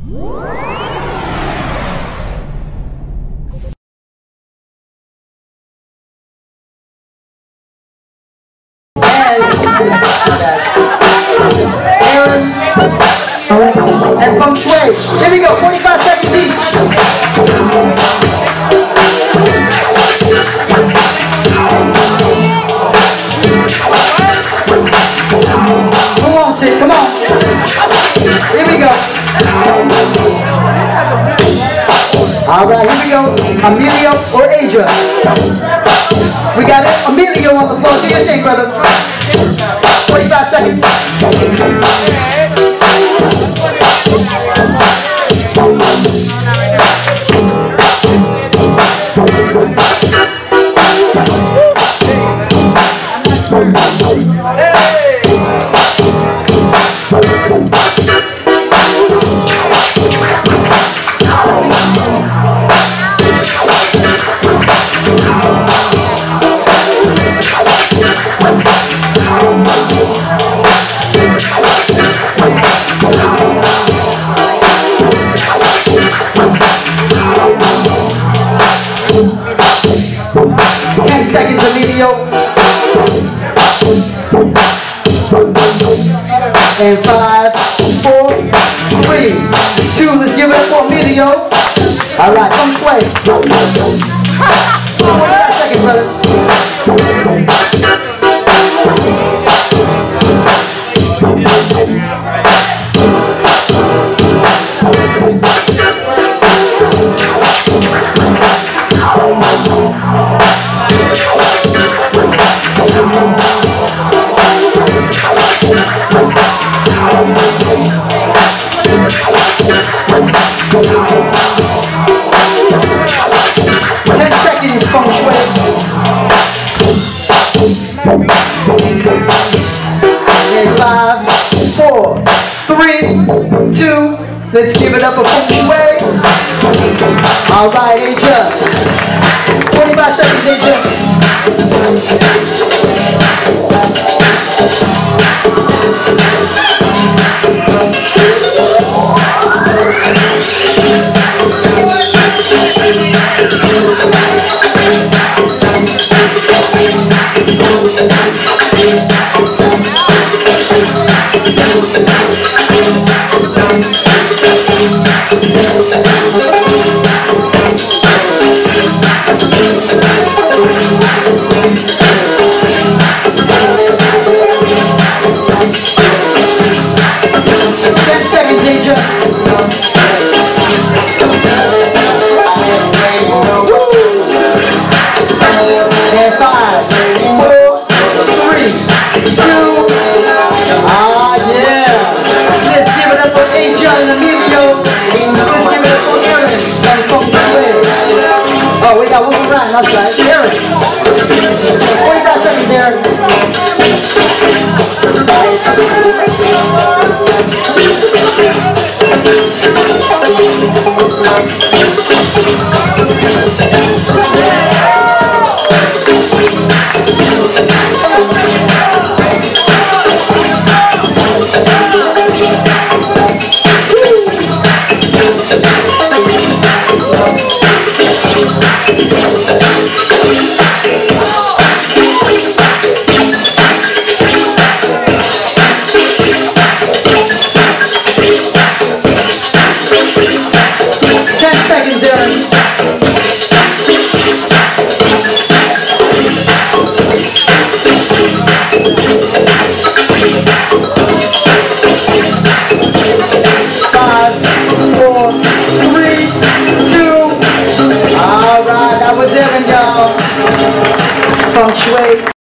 And Funk-Shui. Here we go, 45 seconds each. Come on, Sid, come on. Here we go. Alright, here we go. Emilio or Asia? We got it. Emilio on the floor. Do your thing, brother. 45 seconds. Seconds, Emilio. And 5, 4, 3, 2. Let's give it up for Emilio. All right, Funk-Shui. 45 seconds, brother. And 5, 4, 3, 2. Let's give it up for Funk-Shui. All right, Asia. 45 seconds, Asia. Oh, we got one more round, that's right. Aaron. 45 seconds, Aaron. Funk-Shui.